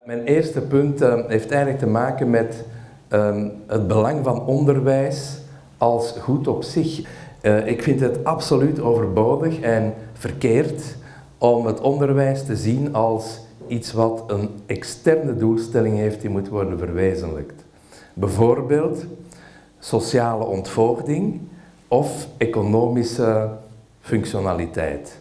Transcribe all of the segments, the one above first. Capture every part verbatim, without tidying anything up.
Mijn eerste punt uh, heeft eigenlijk te maken met uh, het belang van onderwijs als goed op zich. Uh, ik vind het absoluut overbodig en verkeerd om het onderwijs te zien als iets wat een externe doelstelling heeft die moet worden verwezenlijkt. Bijvoorbeeld sociale ontvoogding of economische functionaliteit.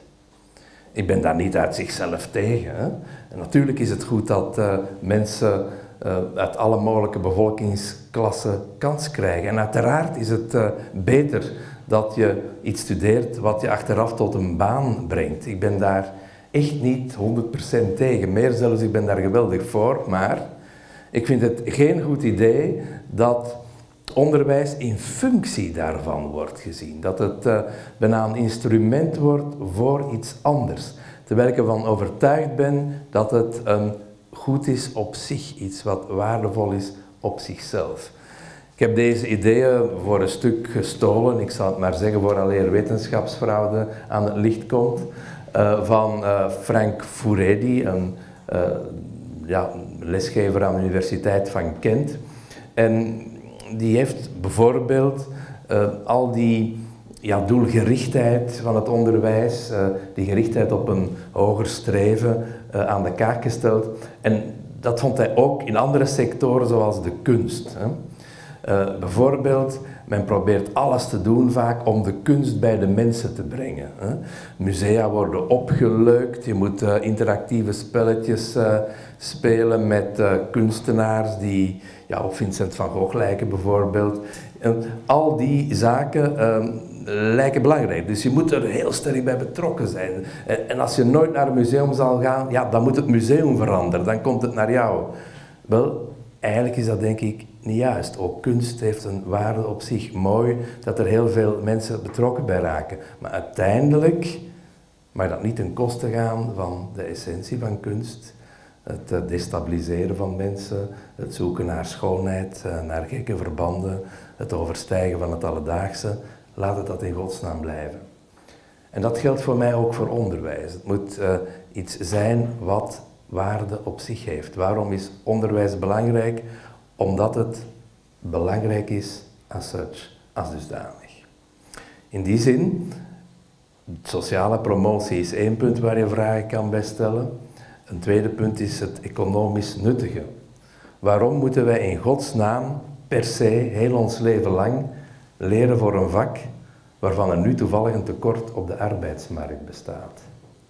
Ik ben daar niet uit zichzelf tegen. Hè? En natuurlijk is het goed dat uh, mensen uh, uit alle mogelijke bevolkingsklassen kans krijgen. En uiteraard is het uh, beter dat je iets studeert wat je achteraf tot een baan brengt. Ik ben daar echt niet honderd procent tegen. Meer zelfs, ik ben daar geweldig voor. Maar ik vind het geen goed idee dat onderwijs in functie daarvan wordt gezien. Dat het uh, bijna een instrument wordt voor iets anders. Terwijl ik ervan overtuigd ben dat het um, goed is op zich, iets wat waardevol is op zichzelf. Ik heb deze ideeën voor een stuk gestolen, ik zal het maar zeggen vooraleer wetenschapsfraude aan het licht komt, uh, van uh, Frank Furedi, een uh, ja, lesgever aan de Universiteit van Kent. En die heeft bijvoorbeeld uh, al die ja, doelgerichtheid van het onderwijs, uh, die gerichtheid op een hoger streven uh, aan de kaak gesteld. En dat vond hij ook in andere sectoren zoals de kunst. Hè. Uh, bijvoorbeeld, men probeert alles te doen vaak om de kunst bij de mensen te brengen. Hè. Musea worden opgeleukt, je moet uh, interactieve spelletjes uh, spelen met uh, kunstenaars die ja, op Vincent van Gogh lijken bijvoorbeeld. En al die zaken uh, lijken belangrijk, dus je moet er heel sterk bij betrokken zijn. En, en als je nooit naar een museum zal gaan, ja, dan moet het museum veranderen, dan komt het naar jou. Wel, eigenlijk is dat denk ik niet juist. Ook kunst heeft een waarde op zich, mooi dat er heel veel mensen betrokken bij raken. Maar uiteindelijk mag dat niet ten koste gaan van de essentie van kunst. Het destabiliseren van mensen, het zoeken naar schoonheid, naar gekke verbanden, het overstijgen van het alledaagse. Laat het dat in godsnaam blijven. En dat geldt voor mij ook voor onderwijs. Het moet uh, iets zijn wat waarde op zich heeft. Waarom is onderwijs belangrijk? Omdat het belangrijk is as such, als dusdanig. In die zin, sociale promotie is één punt waar je vragen kan bij stellen. Een tweede punt is het economisch nuttige. Waarom moeten wij in godsnaam per se heel ons leven lang leren voor een vak waarvan er nu toevallig een tekort op de arbeidsmarkt bestaat?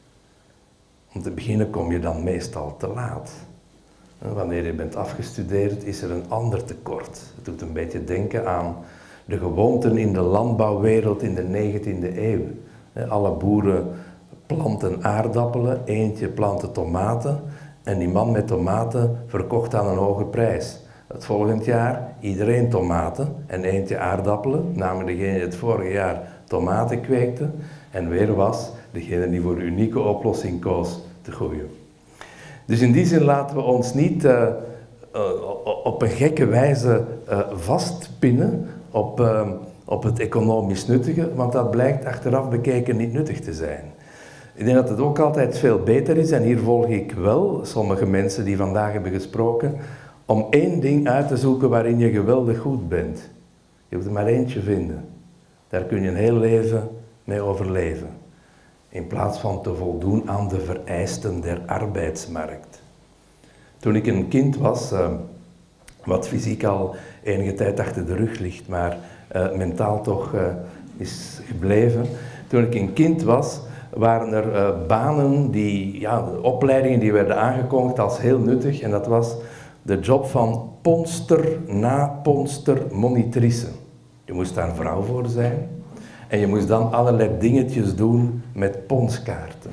Om te beginnen kom je dan meestal te laat. Wanneer je bent afgestudeerd is er een ander tekort. Het doet een beetje denken aan de gewoonten in de landbouwwereld in de negentiende eeuw. Alle boeren planten aardappelen, eentje plantte tomaten en die man met tomaten verkocht aan een hoge prijs. Het volgend jaar iedereen tomaten en eentje aardappelen, namelijk degene die het vorige jaar tomaten kweekte en weer was degene die voor de unieke oplossing koos te groeien. Dus in die zin laten we ons niet uh, uh, op een gekke wijze uh, vastpinnen op, uh, op het economisch nuttige, want dat blijkt achteraf bekeken niet nuttig te zijn. Ik denk dat het ook altijd veel beter is, en hier volg ik wel sommige mensen die vandaag hebben gesproken, om één ding uit te zoeken waarin je geweldig goed bent. Je moet er maar eentje vinden. Daar kun je een heel leven mee overleven. In plaats van te voldoen aan de vereisten der arbeidsmarkt. Toen ik een kind was, uh, wat fysiek al enige tijd achter de rug ligt, maar uh, mentaal toch uh, is gebleven. Toen ik een kind was, waren er uh, banen, die, ja, opleidingen die werden aangekondigd als heel nuttig. En dat was de job van ponster na ponster monitrice. Je moest daar een vrouw voor zijn. En je moest dan allerlei dingetjes doen met ponskaarten.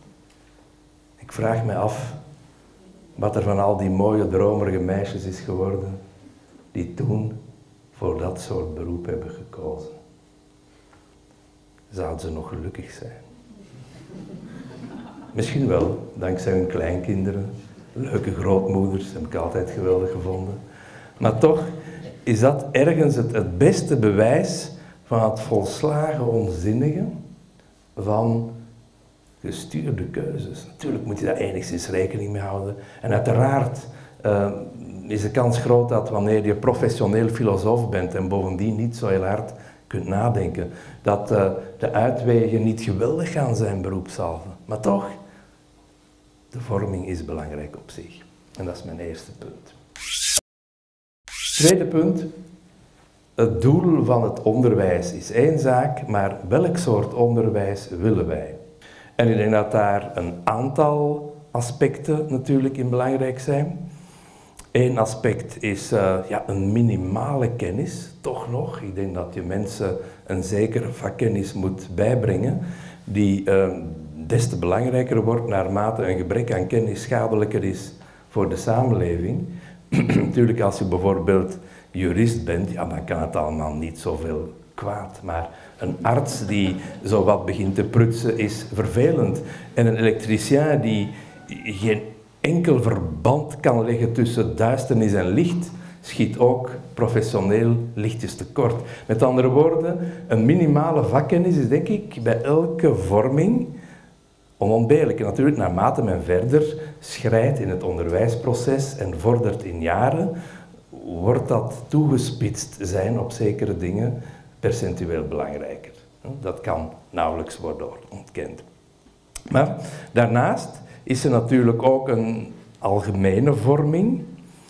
Ik vraag me af wat er van al die mooie dromerige meisjes is geworden die toen voor dat soort beroep hebben gekozen. Zouden ze nog gelukkig zijn? Misschien wel, dankzij hun kleinkinderen. Leuke grootmoeders, heb ik altijd geweldig gevonden. Maar toch is dat ergens het, het beste bewijs van het volslagen onzinnige van gestuurde keuzes. Natuurlijk moet je daar enigszins rekening mee houden. En uiteraard uh, is de kans groot dat wanneer je professioneel filosoof bent en bovendien niet zo heel hard kunt nadenken, dat uh, de uitwegen niet geweldig gaan zijn beroepshalve. Maar toch, de vorming is belangrijk op zich. En dat is mijn eerste punt. Tweede punt. Het doel van het onderwijs is één zaak, maar welk soort onderwijs willen wij? En ik denk dat daar een aantal aspecten natuurlijk in belangrijk zijn. Eén aspect is uh, ja, een minimale kennis, toch nog. Ik denk dat je mensen een zekere vakkennis moet bijbrengen, die uh, des te belangrijker wordt naarmate een gebrek aan kennis schadelijker is voor de samenleving. Natuurlijk, als je bijvoorbeeld jurist bent, ja, dan kan het allemaal niet zoveel kwaad. Maar een arts die zo wat begint te prutsen is vervelend. En een elektricien die geen enkel verband kan leggen tussen duisternis en licht, schiet ook professioneel lichtjes tekort. Met andere woorden, een minimale vakkennis is denk ik bij elke vorming onontbeerlijk. En natuurlijk, naarmate men verder schrijdt in het onderwijsproces en vordert in jaren, wordt dat toegespitst zijn op zekere dingen percentueel belangrijker. Dat kan nauwelijks worden ontkend. Maar daarnaast is er natuurlijk ook een algemene vorming.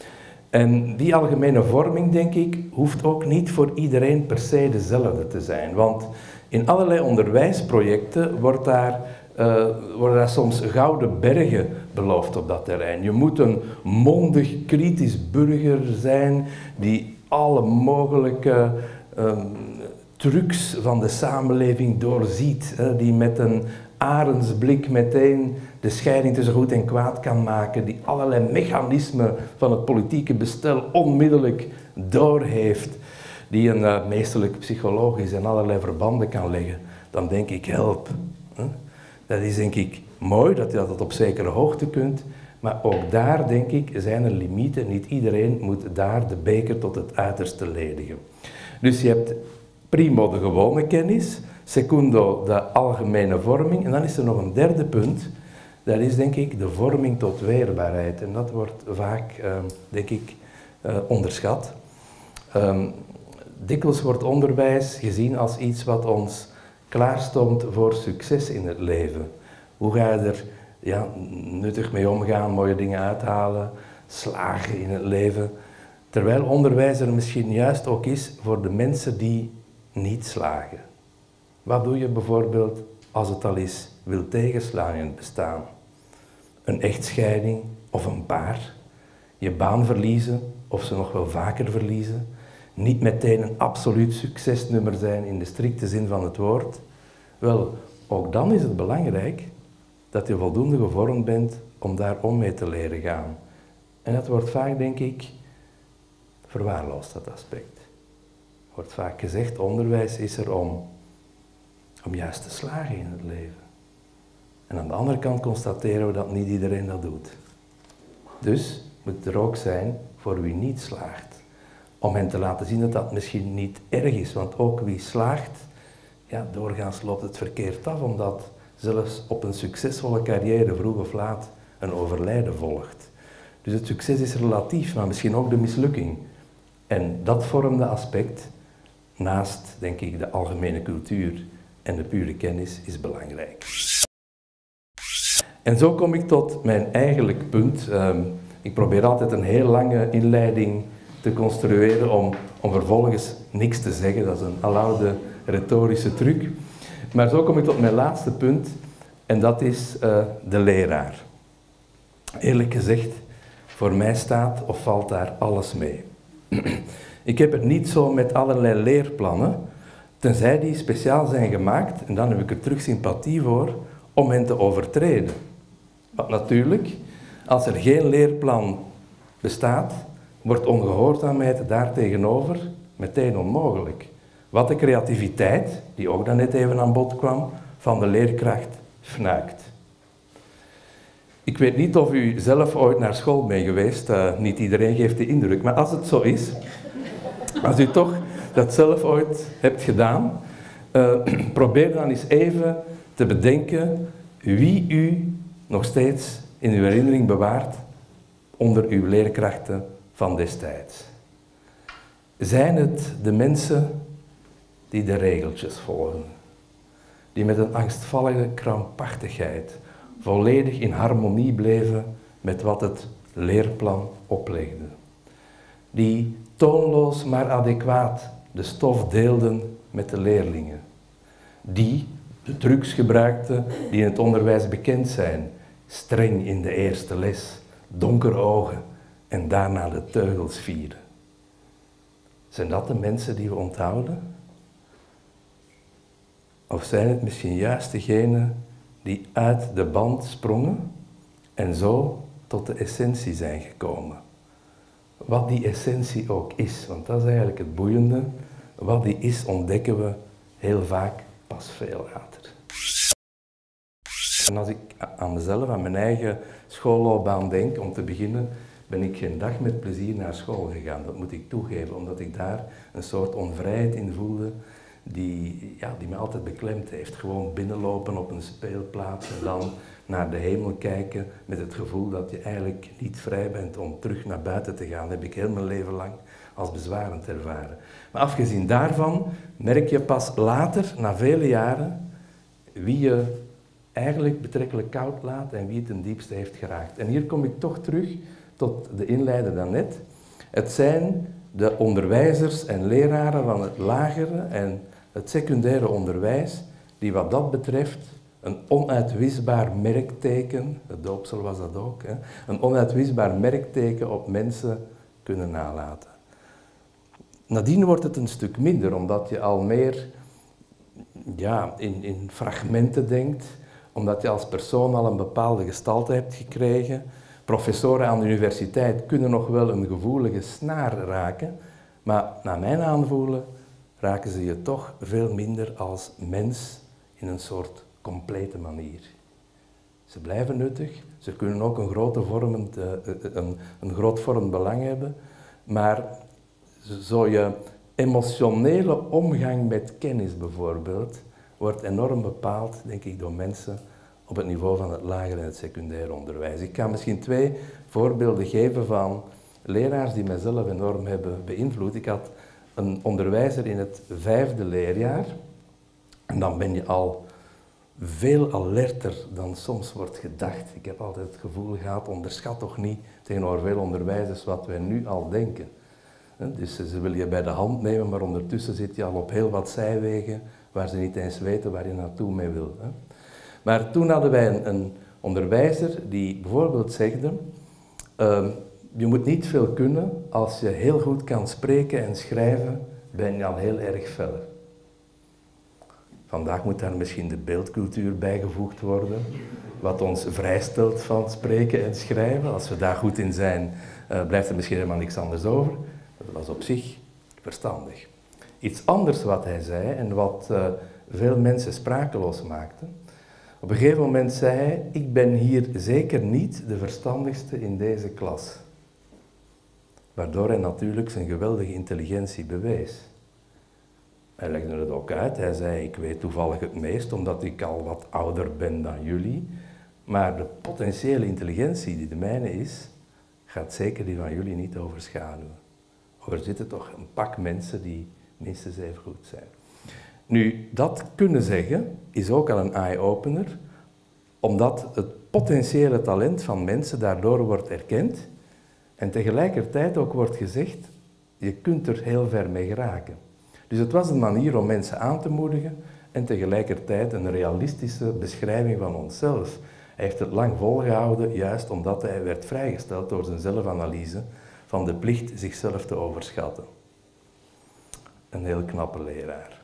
En die algemene vorming, denk ik, hoeft ook niet voor iedereen per se dezelfde te zijn. Want in allerlei onderwijsprojecten wordt daar, uh, worden daar soms gouden bergen beloofd op dat terrein. Je moet een mondig, kritisch burger zijn die alle mogelijke um, trucs van de samenleving doorziet. Hè, die met een arendsblik meteen de scheiding tussen goed en kwaad kan maken, die allerlei mechanismen van het politieke bestel onmiddellijk doorheeft, die een uh, meesterlijk psycholoog is en allerlei verbanden kan leggen, dan denk ik, help. Hè? Dat is denk ik mooi, dat je dat op zekere hoogte kunt, maar ook daar denk ik zijn er limieten. Niet iedereen moet daar de beker tot het uiterste ledigen. Dus je hebt primo de gewone kennis, secundo de algemene vorming en dan is er nog een derde punt. Dat is denk ik de vorming tot weerbaarheid en dat wordt vaak, uh, denk ik, uh, onderschat. Um, dikwijls wordt onderwijs gezien als iets wat ons klaarstoomt voor succes in het leven. Hoe ga je er ja, nuttig mee omgaan, mooie dingen uithalen, slagen in het leven. Terwijl onderwijs er misschien juist ook is voor de mensen die niet slagen. Wat doe je bijvoorbeeld als het al eens wil tegenslaan in het bestaan? Een echtscheiding of een paar, je baan verliezen of ze nog wel vaker verliezen, niet meteen een absoluut succesnummer zijn in de strikte zin van het woord. Wel, ook dan is het belangrijk dat je voldoende gevormd bent om daar om mee te leren gaan. En dat wordt vaak, denk ik, verwaarloosd, dat aspect. Er wordt vaak gezegd, onderwijs is er om, om juist te slagen in het leven. En aan de andere kant constateren we dat niet iedereen dat doet. Dus moet het er ook zijn voor wie niet slaagt. Om hen te laten zien dat dat misschien niet erg is, want ook wie slaagt, ja, doorgaans loopt het verkeerd af, omdat zelfs op een succesvolle carrière vroeg of laat een overlijden volgt. Dus het succes is relatief, maar misschien ook de mislukking. En dat vormde aspect, naast, denk ik, de algemene cultuur en de pure kennis, is belangrijk. En zo kom ik tot mijn eigenlijk punt. Um, ik probeer altijd een heel lange inleiding te construeren om, om vervolgens niks te zeggen. Dat is een aloude retorische truc. Maar zo kom ik tot mijn laatste punt en dat is uh, de leraar. Eerlijk gezegd, voor mij staat of valt daar alles mee. Ik heb het niet zo met allerlei leerplannen, tenzij die speciaal zijn gemaakt, en dan heb ik er terug sympathie voor, om hen te overtreden. Want natuurlijk, als er geen leerplan bestaat, wordt ongehoorzaamheid daartegenover meteen onmogelijk. Wat de creativiteit, die ook dan net even aan bod kwam, van de leerkracht fnuikt. Ik weet niet of u zelf ooit naar school bent geweest, uh, niet iedereen geeft de indruk, maar als het zo is, als u toch dat zelf ooit hebt gedaan, uh, probeer dan eens even te bedenken, wie u nog steeds in uw herinnering bewaart onder uw leerkrachten van destijds. Zijn het de mensen die de regeltjes volgen, die met een angstvallige krampachtigheid volledig in harmonie bleven met wat het leerplan oplegde, die toonloos maar adequaat de stof deelden met de leerlingen, die de trucs gebruikten die in het onderwijs bekend zijn, streng in de eerste les, donkere ogen en daarna de teugels vieren. Zijn dat de mensen die we onthouden? Of zijn het misschien juist degenen die uit de band sprongen en zo tot de essentie zijn gekomen? Wat die essentie ook is, want dat is eigenlijk het boeiende. Wat die is, ontdekken we heel vaak pas veel later. En als ik aan mezelf, aan mijn eigen schoolloopbaan denk, om te beginnen, ben ik geen dag met plezier naar school gegaan. Dat moet ik toegeven, omdat ik daar een soort onvrijheid in voelde die, ja, die me altijd beklemd heeft. Gewoon binnenlopen op een speelplaats en dan naar de hemel kijken met het gevoel dat je eigenlijk niet vrij bent om terug naar buiten te gaan. Dat heb ik heel mijn leven lang als bezwarend ervaren. Maar afgezien daarvan merk je pas later, na vele jaren, wie je eigenlijk betrekkelijk koud laat en wie het ten diepste heeft geraakt. En hier kom ik toch terug tot de inleider daarnet. Het zijn de onderwijzers en leraren van het lagere en het secundaire onderwijs die wat dat betreft een onuitwisbaar merkteken, het doopsel was dat ook, hè, een onuitwisbaar merkteken op mensen kunnen nalaten. Nadien wordt het een stuk minder, omdat je al meer ja, in, in fragmenten denkt, omdat je als persoon al een bepaalde gestalte hebt gekregen. Professoren aan de universiteit kunnen nog wel een gevoelige snaar raken, maar naar mijn aanvoelen raken ze je toch veel minder als mens in een soort complete manier. Ze blijven nuttig, ze kunnen ook een, grote vormend, uh, een, een groot vormend belang hebben, maar zo je emotionele omgang met kennis bijvoorbeeld wordt enorm bepaald, denk ik, door mensen op het niveau van het lager en het secundair onderwijs. Ik kan misschien twee voorbeelden geven van leraars die mijzelf enorm hebben beïnvloed. Ik had een onderwijzer in het vijfde leerjaar en dan ben je al veel alerter dan soms wordt gedacht. Ik heb altijd het gevoel gehad, onderschat toch niet tegenover veel onderwijzers wat wij nu al denken. Dus ze willen je bij de hand nemen, maar ondertussen zit je al op heel wat zijwegen waar ze niet eens weten waar je naartoe mee wil. Maar toen hadden wij een, een onderwijzer die bijvoorbeeld zegde, uh, je moet niet veel kunnen, als je heel goed kan spreken en schrijven, ben je al heel erg fel. Vandaag moet daar misschien de beeldcultuur bijgevoegd worden, wat ons vrijstelt van spreken en schrijven. Als we daar goed in zijn, uh, blijft er misschien helemaal niks anders over. Dat was op zich verstandig. Iets anders wat hij zei en wat uh, veel mensen sprakeloos maakte. Op een gegeven moment zei hij, ik ben hier zeker niet de verstandigste in deze klas. Waardoor hij natuurlijk zijn geweldige intelligentie bewees. Hij legde het ook uit, hij zei, ik weet toevallig het meest omdat ik al wat ouder ben dan jullie. Maar de potentiële intelligentie die de mijne is, gaat zeker die van jullie niet overschaduwen. Er zitten toch een pak mensen die minstens even goed zijn. Nu, dat kunnen zeggen is ook al een eye-opener, omdat het potentiële talent van mensen daardoor wordt erkend en tegelijkertijd ook wordt gezegd, je kunt er heel ver mee geraken. Dus het was een manier om mensen aan te moedigen en tegelijkertijd een realistische beschrijving van onszelf. Hij heeft het lang volgehouden, juist omdat hij werd vrijgesteld door zijn zelfanalyse van de plicht zichzelf te overschatten. Een heel knappe leraar.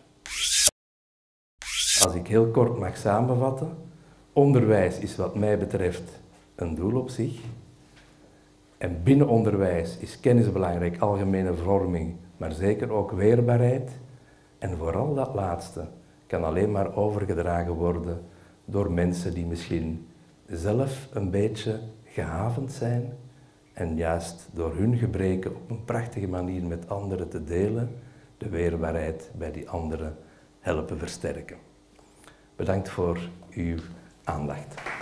Als ik heel kort mag samenvatten, onderwijs is wat mij betreft een doel op zich. En binnen onderwijs is kennis belangrijk, algemene vorming, maar zeker ook weerbaarheid. En vooral dat laatste kan alleen maar overgedragen worden door mensen die misschien zelf een beetje gehavend zijn en juist door hun gebreken op een prachtige manier met anderen te delen, de weerbaarheid bij die anderen helpen versterken. Bedankt voor uw aandacht.